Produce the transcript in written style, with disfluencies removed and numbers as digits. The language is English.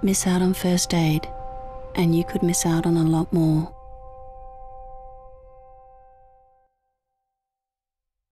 miss out on first aid, and you could miss out on a lot more.